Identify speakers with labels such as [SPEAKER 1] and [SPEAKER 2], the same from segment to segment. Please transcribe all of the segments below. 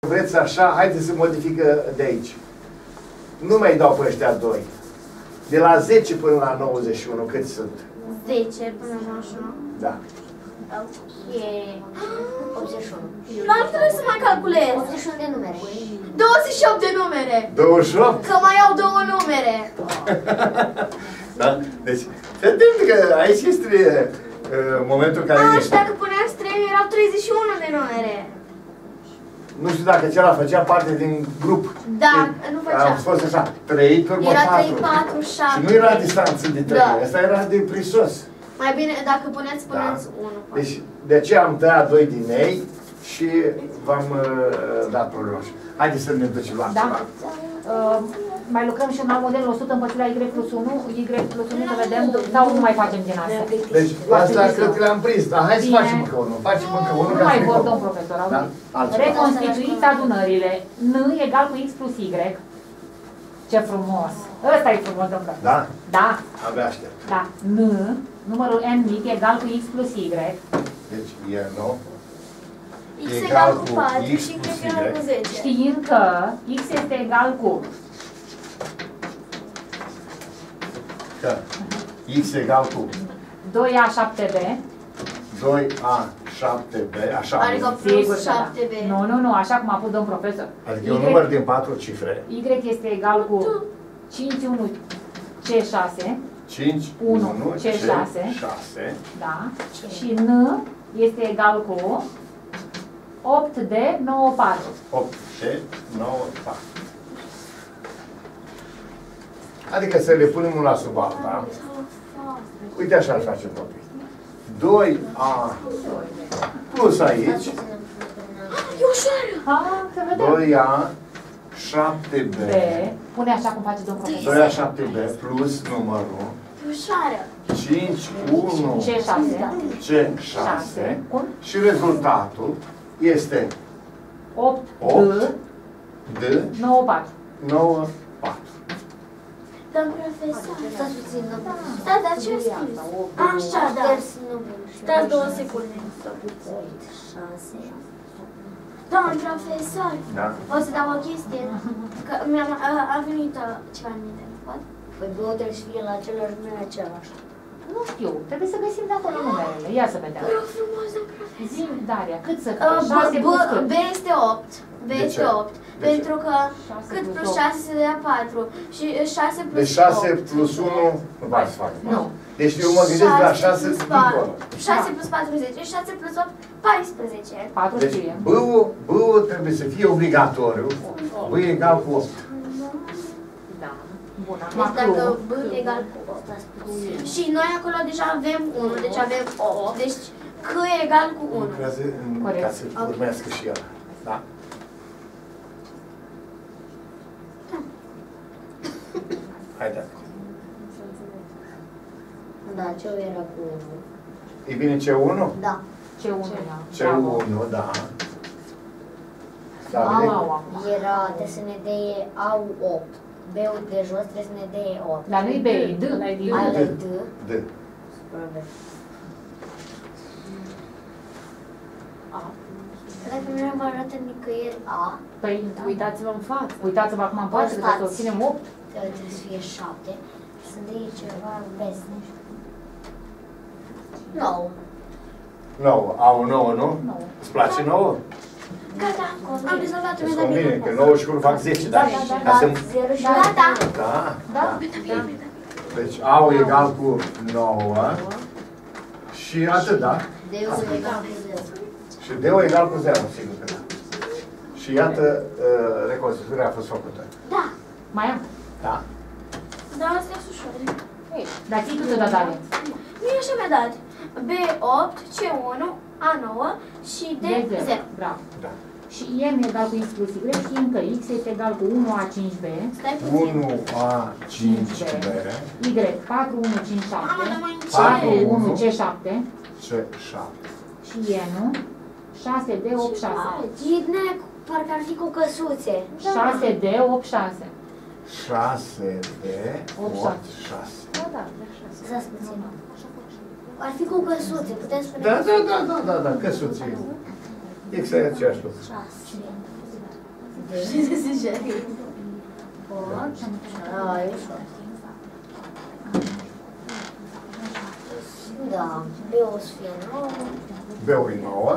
[SPEAKER 1] vreți așa, haideți să modifică de aici. Nu mai dau pe ăștia doi. De la 10 până la 91, câți sunt?
[SPEAKER 2] 10 până la 91.
[SPEAKER 1] Da.
[SPEAKER 2] Ok. 81. Nu ar trebui să mai calculez. 81 de numere. 28 de numere.
[SPEAKER 1] 28?
[SPEAKER 2] Că mai au 2 numere.
[SPEAKER 1] Da? Deci, te atent că aici este momentul care...
[SPEAKER 2] Și dacă puneați 3, erau 31 de numere.
[SPEAKER 1] Nu știu dacă celălalt făcea parte din grup.
[SPEAKER 2] Da, nu făcea.
[SPEAKER 1] A fost așa, 3 turbo 4.
[SPEAKER 2] Era 3, 4, 7.
[SPEAKER 1] Și nu era distanță de 3,
[SPEAKER 2] Da.
[SPEAKER 1] asta era de prisos.
[SPEAKER 2] Mai bine, dacă puneți 1.
[SPEAKER 1] Deci, de aceea am tăiat 2 din ei și v-am dat problema. Haideți să ne ducem la altceva.
[SPEAKER 3] Mai lucrăm și un alt model 100 împărțit la Y plus 1, Y plus 1, să vedem, sau nu mai facem din asta?
[SPEAKER 1] Deci, asta cred că le-am prins, dar hai să facem încă unul. Facem încă unul.
[SPEAKER 3] Nu mai vor, domn profesor,
[SPEAKER 1] da?
[SPEAKER 3] Reconstituiți adunările. N egal cu X plus Y. Ce frumos! Ăsta e frumos, domn profesor.
[SPEAKER 1] Da?
[SPEAKER 3] Da.
[SPEAKER 1] Abia aștept.
[SPEAKER 3] Da. N, numărul n mic, egal cu X plus Y.
[SPEAKER 1] Deci, e nou.
[SPEAKER 2] X egal cu 4 și Y egal cu 10.
[SPEAKER 3] Știind că X este egal cu...
[SPEAKER 1] Că X egal cu
[SPEAKER 3] 2A7B.
[SPEAKER 1] 2A7B, așa.
[SPEAKER 2] Adică plus 7B.
[SPEAKER 3] Nu, așa cum a pus domn profesor.
[SPEAKER 1] Adică e un număr din 4 cifre.
[SPEAKER 3] Y este egal cu 5,1 C6.
[SPEAKER 1] 5,1
[SPEAKER 3] C6.
[SPEAKER 1] C6.
[SPEAKER 3] Da. Și N este egal cu 8D 94.
[SPEAKER 1] 8D 94. Adică să le punem una sub alta. Uite așa îl facem copii. 2A plus aici.
[SPEAKER 2] E ușoară!
[SPEAKER 1] 2A 7B.
[SPEAKER 3] Pune așa cum face domnul profesor.
[SPEAKER 1] 2A 7B plus numărul.
[SPEAKER 2] E ușoară!
[SPEAKER 1] 5,1 C6. Și rezultatul este
[SPEAKER 3] 8D 94.
[SPEAKER 1] 94.
[SPEAKER 2] Domn profesor, stați puțin, da, dar ce a scris? Așa, da. Stați 2 secunde. 6. Domn profesor, o să dau o chestie, că a venit ceva în minte, poate?
[SPEAKER 4] Păi două trebuie să fie la același nume, același.
[SPEAKER 3] Nu știu, trebuie să găsim de acolo numerele. Ia să vedem.
[SPEAKER 2] Vă rog frumos, domn profesor.
[SPEAKER 3] Zi, Daria, cât să fie? 6 plus cât?
[SPEAKER 2] B este 8. B este 8. Pentru că cât plus 6 se dea 4. Și 6 plus 8.
[SPEAKER 1] Deci 6 plus 1 nu va să facă.
[SPEAKER 3] Nu.
[SPEAKER 1] Deci eu mă gândesc la 6 dincolo.
[SPEAKER 2] 6 plus 4, 10. 6 plus 8, 14.
[SPEAKER 3] 4
[SPEAKER 1] Deci
[SPEAKER 3] știe.
[SPEAKER 1] B-ul trebuie să fie obligatoriu. B egal cu 8.
[SPEAKER 3] Da. Bun,
[SPEAKER 2] Deci dacă B egal cu 8. Și noi acolo deja avem 1, deci avem 8. Deci C egal cu 1.
[SPEAKER 1] Lucrează ca să urmească și el. Da? Haideți.
[SPEAKER 4] Da, ce era cu 1?
[SPEAKER 1] E bine C1?
[SPEAKER 4] Da.
[SPEAKER 3] C1, da.
[SPEAKER 1] C1, da.
[SPEAKER 4] Era, trebuie să ne dea AU 8. B-ul de jos trebuie să ne dea 8.
[SPEAKER 3] Dar nu-i B, e D.
[SPEAKER 4] Ala D.
[SPEAKER 1] D.
[SPEAKER 4] Dacă nu ne arată nicăieri A,
[SPEAKER 3] Păi,
[SPEAKER 5] Uitați-vă în față.
[SPEAKER 3] uitați-vă acum în față, că să obținem 8.
[SPEAKER 4] trebuie să fie 7. Să dea ceva peste. 9.
[SPEAKER 1] 9. Au 9, nu? Îți place 9?
[SPEAKER 2] Gata, am rezolvat
[SPEAKER 1] Îți convine, că 9 și 1 fac 10, da? Ca să...
[SPEAKER 2] Gata.
[SPEAKER 1] Da? Deci A egal cu 9 și atât, da?
[SPEAKER 4] D-ul egal cu 0.
[SPEAKER 1] Și D-ul egal cu 0, sigur că da. Și iată, reconstituirea a fost făcută.
[SPEAKER 2] Da.
[SPEAKER 3] Mai am?
[SPEAKER 1] Da?
[SPEAKER 2] Da, asta e ușor.
[SPEAKER 3] Dar ții tu de dat, Daria.
[SPEAKER 2] Mie așa mi-a dat. B8, C1, A9 și D0.
[SPEAKER 3] Bravo.
[SPEAKER 1] Da.
[SPEAKER 3] Și M egal cu X plus Y, știm că X este egal cu 1A5B.
[SPEAKER 2] Stai puțin.
[SPEAKER 1] 1A5B.
[SPEAKER 3] Y, 4157.
[SPEAKER 2] Mama, dar mai încet.
[SPEAKER 3] 41C7.
[SPEAKER 1] C7.
[SPEAKER 3] Și N, 6D86.
[SPEAKER 4] Ghidne, parcă ar fi cu căsuțe.
[SPEAKER 3] 6D86.
[SPEAKER 1] 6D86.
[SPEAKER 4] Stați puțin. Ar fi cu căsuțe, putem spune.
[SPEAKER 1] Da, căsuții. X e aceeași lucru.
[SPEAKER 4] 6. Da, B o să fie 9.
[SPEAKER 1] B-ul e 9.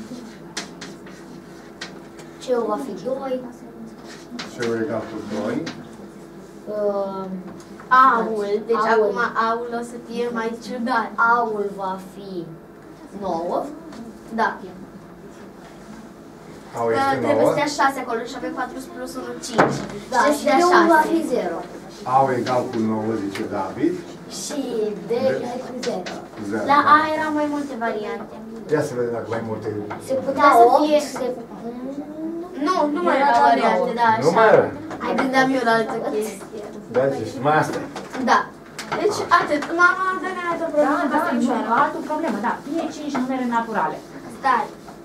[SPEAKER 4] C-ul va fi 2.
[SPEAKER 1] C-ul egal cu 2.
[SPEAKER 2] Aul, deci
[SPEAKER 4] Aul.
[SPEAKER 2] acum aul o să fie mai ciudat.
[SPEAKER 4] A-ul va fi 9.
[SPEAKER 2] Da.
[SPEAKER 1] A-ul
[SPEAKER 2] Că
[SPEAKER 1] este
[SPEAKER 2] trebuie
[SPEAKER 1] 9.
[SPEAKER 2] să dea 6 acolo și avem 4 plus 1, 5.
[SPEAKER 4] Da,
[SPEAKER 2] Și
[SPEAKER 4] și
[SPEAKER 2] să dea
[SPEAKER 4] B-ul va
[SPEAKER 2] 6.
[SPEAKER 4] fi 0.
[SPEAKER 1] A-ul egal cu 9, zice David.
[SPEAKER 4] Și D e cu 0.
[SPEAKER 1] 0.
[SPEAKER 2] La A erau mai multe variante.
[SPEAKER 1] Ia să vedem dacă mai multe.
[SPEAKER 4] Se putea
[SPEAKER 2] să
[SPEAKER 4] 8,
[SPEAKER 2] fie-
[SPEAKER 4] se...
[SPEAKER 2] Nu mai erau variante, da,
[SPEAKER 1] Nu mai
[SPEAKER 2] așa.
[SPEAKER 1] era.
[SPEAKER 2] Mai gândeam eu la altă chestie.
[SPEAKER 1] Da, zici, numai asta.
[SPEAKER 2] Da. Deci atât. Mama, dă-ne altă
[SPEAKER 3] Da,
[SPEAKER 2] problemă.
[SPEAKER 3] da,
[SPEAKER 2] asta e
[SPEAKER 3] nu,
[SPEAKER 2] ușoară.
[SPEAKER 3] altă problemă, da. Fie 5 numere naturale.
[SPEAKER 2] Stai.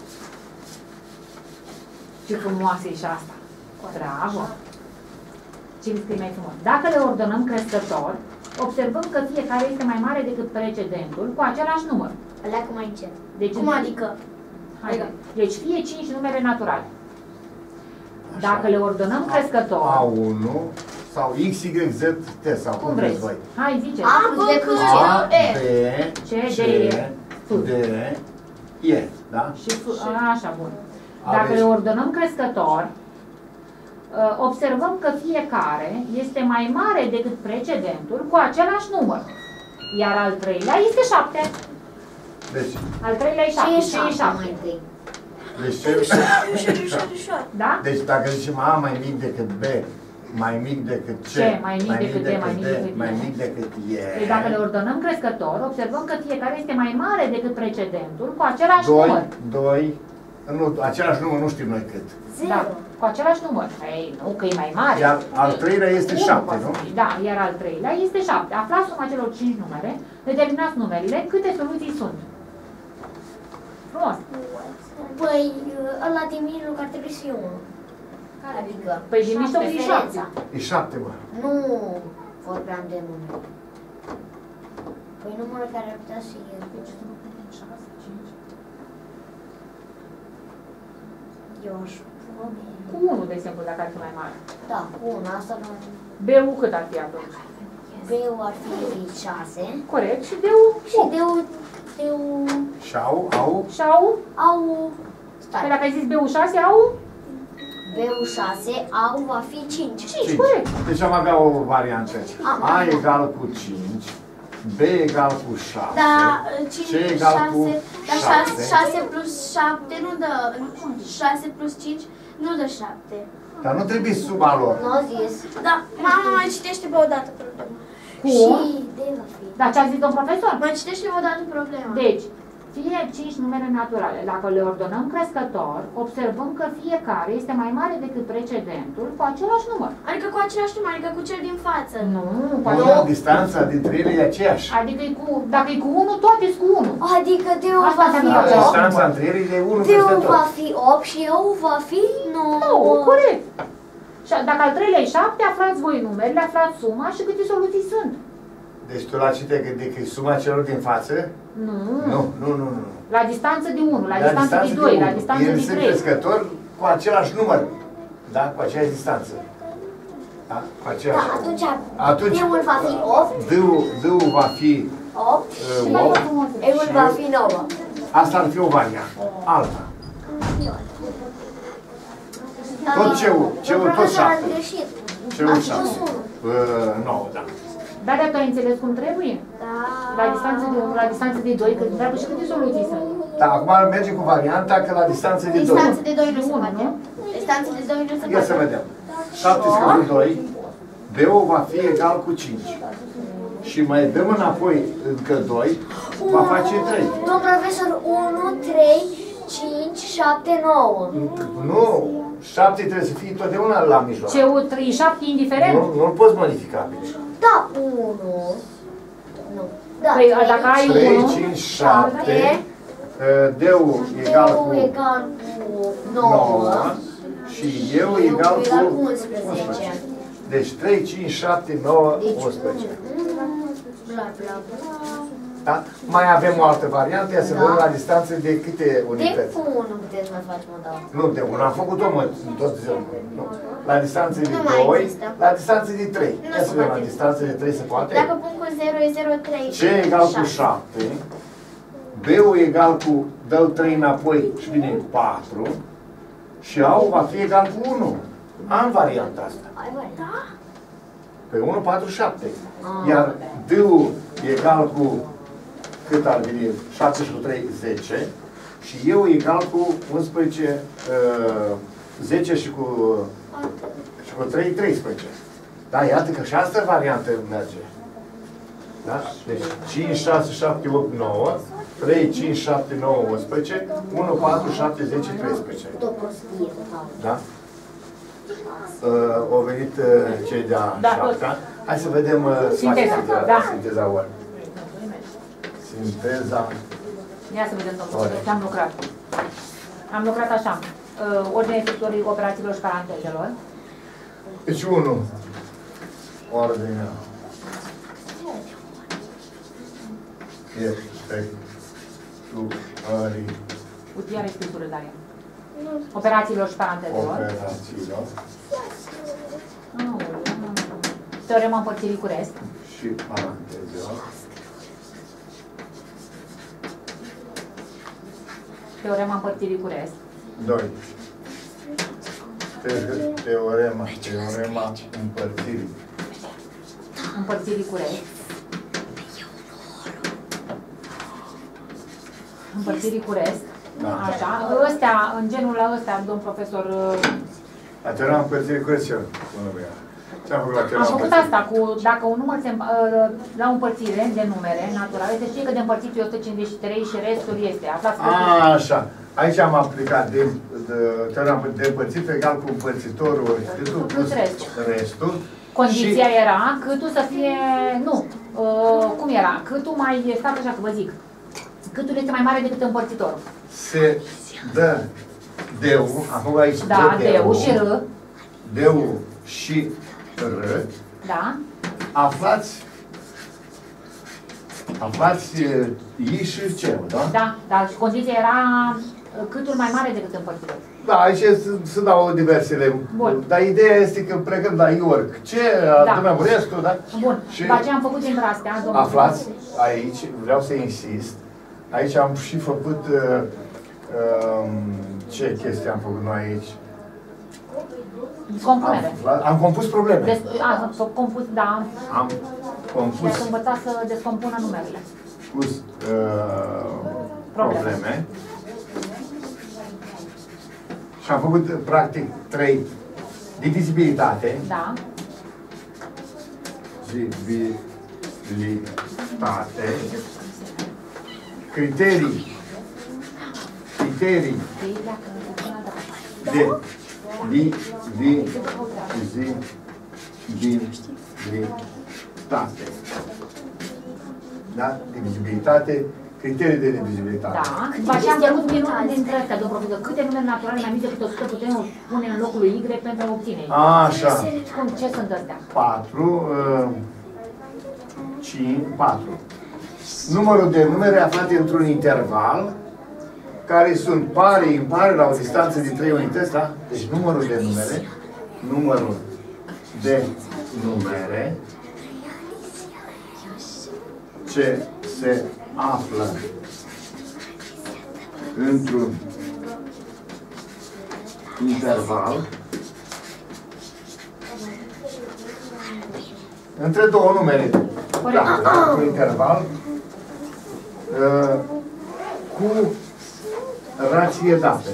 [SPEAKER 3] Ce frumoasă e și asta. Bravo! Ce îmi scrie mai frumos? Dacă le ordonăm crescător, observăm că fiecare este mai mare decât precedentul cu același număr.
[SPEAKER 4] Aleagă mai încet.
[SPEAKER 3] Deci,
[SPEAKER 2] Cum adică?
[SPEAKER 3] Haide. Deci fie 5 numere naturale.
[SPEAKER 1] Așa.
[SPEAKER 3] Dacă le ordonăm crescător,
[SPEAKER 1] A1 sau X, Y, Z, T sau
[SPEAKER 3] cum vreți?
[SPEAKER 1] voi.
[SPEAKER 3] Hai, zice.
[SPEAKER 2] A, B, C,
[SPEAKER 1] A,
[SPEAKER 2] E.
[SPEAKER 1] B,
[SPEAKER 3] C,
[SPEAKER 1] C,
[SPEAKER 3] D,
[SPEAKER 1] D, E, da?
[SPEAKER 3] Și așa, bun. Dacă
[SPEAKER 1] Aveți.
[SPEAKER 3] le ordonăm crescător, observăm că fiecare este mai mare decât precedentul cu același număr. Iar al treilea este 7.
[SPEAKER 1] Deci,
[SPEAKER 3] Al treilea e 7.
[SPEAKER 4] Ce e 7 mai întâi?
[SPEAKER 1] deci,
[SPEAKER 2] Ușor.
[SPEAKER 3] Da?
[SPEAKER 1] deci dacă zicem A mai mic decât B, mai mic decât C,
[SPEAKER 3] C, mai mic decât D, mai mic decât E.
[SPEAKER 1] mai mic decât E.
[SPEAKER 3] Deci dacă le ordonăm crescător, observăm că fiecare este mai mare decât precedentul cu același număr.
[SPEAKER 1] 2, nu, același număr nu știm noi cât.
[SPEAKER 3] Da, cu același număr. Ei, nu, că e mai mare.
[SPEAKER 1] Iar al treilea este 7, nu?
[SPEAKER 3] Da, iar al treilea este 7. Aflați suma celor 5 numere, determinați numerele, câte soluții sunt. Frumos.
[SPEAKER 4] Păi, ăla din mijloc ar trebui să fie 1. Adică,
[SPEAKER 3] Păi din mijloc e 7.
[SPEAKER 1] E 7, mă.
[SPEAKER 4] nu vorbeam de numere. Păi numărul care ar putea să fie... Eu aș...
[SPEAKER 3] Cu 1, de exemplu, dacă ar fi mai mare.
[SPEAKER 4] Da, cu 1, asta nu...
[SPEAKER 3] B-ul cât ar fi atunci?
[SPEAKER 4] B-ul ar fi 6.
[SPEAKER 3] Corect. Și D-ul
[SPEAKER 4] Și
[SPEAKER 3] 8.
[SPEAKER 4] D-ul...
[SPEAKER 1] Și au,
[SPEAKER 3] Și A-ul?
[SPEAKER 4] Au...
[SPEAKER 3] Păi
[SPEAKER 4] Stai.
[SPEAKER 3] dacă ai zis B-ul 6, A-ul?
[SPEAKER 4] B-ul 6, au va fi 5.
[SPEAKER 3] 5, corect.
[SPEAKER 1] Deci am avea o variantă. A egal cu 5, B egal cu 6,
[SPEAKER 2] Da,
[SPEAKER 1] C
[SPEAKER 2] 5,
[SPEAKER 1] egal
[SPEAKER 2] 6,
[SPEAKER 1] cu
[SPEAKER 2] dar
[SPEAKER 1] 7.
[SPEAKER 2] 6 plus 7 nu dă, 6 plus 5 nu dă 7.
[SPEAKER 1] Dar nu trebuie suma lor.
[SPEAKER 4] Nu au zis.
[SPEAKER 2] Da, mama mai citește-mă o dată problema.
[SPEAKER 4] Și D va fi.
[SPEAKER 3] Dar ce a zis domn profesor?
[SPEAKER 2] Mai citește-mă o dată problema.
[SPEAKER 3] Deci, fie 5 numere naturale. Dacă le ordonăm crescător, observăm că fiecare este mai mare decât precedentul cu același număr.
[SPEAKER 2] Adică cu același număr, adică cu cel din față.
[SPEAKER 3] Nu, cu
[SPEAKER 1] Nu,
[SPEAKER 3] același.
[SPEAKER 1] distanța dintre ele e aceeași.
[SPEAKER 3] Adică e cu, dacă e cu 1, toate sunt cu 1.
[SPEAKER 4] Adică D-ul
[SPEAKER 3] Asta
[SPEAKER 4] va
[SPEAKER 3] înseamnă
[SPEAKER 4] fi
[SPEAKER 3] că
[SPEAKER 1] Da,
[SPEAKER 4] 8.
[SPEAKER 1] distanța între ele e 1 peste
[SPEAKER 4] D-ul va
[SPEAKER 1] tot.
[SPEAKER 4] fi 8 și eu va fi 9.
[SPEAKER 3] Nu, corect. Și dacă al treilea e 7, aflați voi numerele, aflați suma și câte soluții sunt.
[SPEAKER 1] Deci tu la ce te gândești că e suma celor din față?
[SPEAKER 3] Nu.
[SPEAKER 1] Nu.
[SPEAKER 3] La distanță de 1, la distanță de 2, la distanță
[SPEAKER 1] Ele
[SPEAKER 3] de
[SPEAKER 1] sunt
[SPEAKER 3] 3.
[SPEAKER 1] crescători cu același număr. Da? Cu aceeași distanță. Da? Cu aceeași.
[SPEAKER 4] Da,
[SPEAKER 1] Atunci
[SPEAKER 4] D-ul va fi 8.
[SPEAKER 1] D-ul va fi
[SPEAKER 4] 8 și
[SPEAKER 1] 8.
[SPEAKER 4] E-ul va fi 9.
[SPEAKER 1] Asta ar fi o variantă. Alta. Tot C-ul tot 7.
[SPEAKER 4] Am greșit.
[SPEAKER 1] C-ul
[SPEAKER 4] A
[SPEAKER 1] 7.
[SPEAKER 4] spus 1.
[SPEAKER 1] 9, da.
[SPEAKER 3] Dar dacă ai înțeles cum trebuie?
[SPEAKER 2] Da.
[SPEAKER 3] La distanță de 1, la distanță de 2, că întreabă și câte soluții sunt.
[SPEAKER 1] Dar acum mergem cu varianta că la distanță de 2.
[SPEAKER 2] Distanță de 2 nu se
[SPEAKER 3] Unu,
[SPEAKER 2] poate.
[SPEAKER 3] nu?
[SPEAKER 2] Distanță de 2 nu se
[SPEAKER 1] Ia să
[SPEAKER 2] poate.
[SPEAKER 1] vedem. 7 scăzut 2, B-ul va fi egal cu 5. Și mai dăm înapoi încă 2, va face 3.
[SPEAKER 4] Domn profesor, 1, 3, 5, 7, 9.
[SPEAKER 1] Nu, 7 trebuie să fie totdeauna la mijloc.
[SPEAKER 3] C-ul 3, 7 indiferent?
[SPEAKER 1] Nu-l poți modifica.
[SPEAKER 4] Da, 1. Nu. Da,
[SPEAKER 3] Păi, dacă ai
[SPEAKER 1] 3,
[SPEAKER 3] 1,
[SPEAKER 1] 5, 7, D-ul egal
[SPEAKER 4] D-ul
[SPEAKER 1] cu
[SPEAKER 4] egal cu
[SPEAKER 1] 9
[SPEAKER 4] 9.
[SPEAKER 1] și eu egal cu
[SPEAKER 4] 11.
[SPEAKER 1] 11. Deci 3, 5, 7, 9, 11.
[SPEAKER 4] Bla, bla, bla.
[SPEAKER 1] Da? Mai avem o altă variantă, ia să vedem la distanță de câte
[SPEAKER 4] De
[SPEAKER 1] unități.
[SPEAKER 4] cu 1 puteți mai face modal.
[SPEAKER 1] Nu, de 1 am făcut-o, mă, tot ziua. Nu. La distanță de
[SPEAKER 4] Nu mai
[SPEAKER 1] 2,
[SPEAKER 4] există.
[SPEAKER 1] la distanță de 3.
[SPEAKER 4] Nu
[SPEAKER 1] Ia
[SPEAKER 4] se
[SPEAKER 1] să vedem, la
[SPEAKER 4] poate.
[SPEAKER 1] distanță de 3 se poate?
[SPEAKER 4] Dacă pun cu 0 e 0,3.
[SPEAKER 1] C egal cu 7, B-ul egal cu, dă 3 înapoi și vine 4, și A-ul va fi egal cu 1. Am varianta asta.
[SPEAKER 4] Ai varianta?
[SPEAKER 1] Pe 1, 4, 7. Iar D-ul egal cu, cât ar veni? 7 și cu 3, 10. Și eu egal cu 11, 10 și cu 3, 13. Da, iată că și asta variantă merge. Da? Deci 5, 6, 7, 8, 9, 3, 5, 7, 9, 11, 1, 4, 7, 10, 13.
[SPEAKER 4] Tot prostie, total.
[SPEAKER 1] Da? Au venit cei de-a
[SPEAKER 3] Da,
[SPEAKER 1] șaptea. Hai să vedem
[SPEAKER 3] Sinteza,
[SPEAKER 1] sinteza,
[SPEAKER 3] da.
[SPEAKER 1] sinteza ori. Sinteza.
[SPEAKER 3] Ia să vedem, domnule, ce am lucrat. Am lucrat așa. Ordinea efectuării operațiilor și parantezelor.
[SPEAKER 1] Deci 1. Ordinea. Efectuării
[SPEAKER 3] Uite, iar scrisură, Daria. Operațiilor și parantezelor.
[SPEAKER 1] operațiilor
[SPEAKER 3] Teorema împărțirii cu rest.
[SPEAKER 1] și parantezelor.
[SPEAKER 3] Teorema împărțirii cu rest.
[SPEAKER 1] 2. Teorema împărțirii.
[SPEAKER 3] Împărțirii cu rest. Împărțirii cu rest.
[SPEAKER 1] Da.
[SPEAKER 3] Așa. Ăstea, în genul ăsta, domn profesor,
[SPEAKER 1] La teorema împărțirii cu rest, ce-am făcut la teorema
[SPEAKER 3] am făcut
[SPEAKER 1] împărțirii?
[SPEAKER 3] asta cu, dacă un număr se, la o împărțire de numere naturale, se știe că de împărțit e 153 și restul este. Aflați că
[SPEAKER 1] Așa. Aici am aplicat teorema de împărțit egal cu împărțitorul ori câtul plus restul.
[SPEAKER 3] condiția
[SPEAKER 1] Și
[SPEAKER 3] era câtul să fie, nu, cum era? Câtul mai, stați așa că vă zic, câtul este mai mare decât împărțitorul.
[SPEAKER 1] se dă D-ul, acum aici
[SPEAKER 3] Da,
[SPEAKER 1] dă
[SPEAKER 3] D-ul și R.
[SPEAKER 1] D-ul și R.
[SPEAKER 3] Da?
[SPEAKER 1] Aflați I și C-ul, da?
[SPEAKER 3] Da, dar și condiția era câtul mai mare decât împărțitorul.
[SPEAKER 1] Da, aici se dau diversele.
[SPEAKER 3] Bun.
[SPEAKER 1] Dar ideea este că plecăm la Iorc. Ce?
[SPEAKER 3] Da.
[SPEAKER 1] Adunăm restul, da?
[SPEAKER 3] Bun,
[SPEAKER 1] Și
[SPEAKER 3] după aceea am făcut dintre astea, domnul.
[SPEAKER 1] aflați, aici, vreau să insist, aici am și făcut, ce chestii am făcut noi aici?
[SPEAKER 3] Compunere.
[SPEAKER 1] Am compus probleme.
[SPEAKER 3] Compus, da.
[SPEAKER 1] Am compus
[SPEAKER 3] Și-ați învățat să descompună numerele.
[SPEAKER 1] probleme. Și am făcut, practic, 3. Divizibilitate.
[SPEAKER 3] Da.
[SPEAKER 1] Divizibilitate. Criterii de divizibilitate. Da? Divizibilitate, criterii de divizibilitate.
[SPEAKER 3] Da. După aceea am făcut dintre astea, domnul profesor, câte numere naturale mai mici decât 100 putem pune în locul lui Y pentru a obține.
[SPEAKER 1] Așa.
[SPEAKER 3] Ce sunt astea?
[SPEAKER 1] 4, 4. Numărul de numere aflate într-un interval care sunt pare, impare la o distanță de 3 unități, da? Deci numărul de numere ce se află într-un interval între două numere. Da, un interval cu rație dată.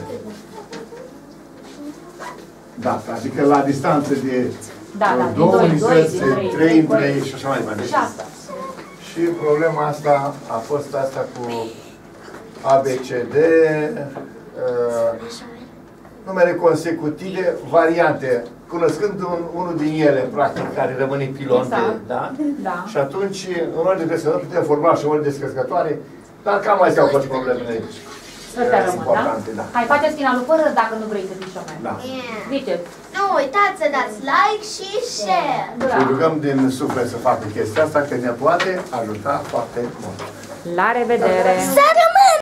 [SPEAKER 1] Dată, adică la distanță de două unități, 3 în 3 și așa mai departe.
[SPEAKER 3] Și asta.
[SPEAKER 1] Și problema asta a fost asta cu ABCD, numere consecutive, variante, cunoscând unul din ele, practic, care rămâne pilon,
[SPEAKER 3] exact.
[SPEAKER 1] Da?
[SPEAKER 3] Da.
[SPEAKER 1] Și atunci, în ordine de descărcătoare, putem formula și ordine descărcătoare, dar cam astea au fost problemele aici.
[SPEAKER 3] Astea rămân,
[SPEAKER 1] importante,
[SPEAKER 3] da? Hai, faceți finalul fără dacă nu vrei să zici o mai.
[SPEAKER 1] Da.
[SPEAKER 3] Ziceți.
[SPEAKER 2] Nu uitați să dați like și share!
[SPEAKER 1] Și rugăm din suflet să facă chestia asta, că ne poate ajuta foarte mult.
[SPEAKER 3] La revedere!
[SPEAKER 2] Să rămână!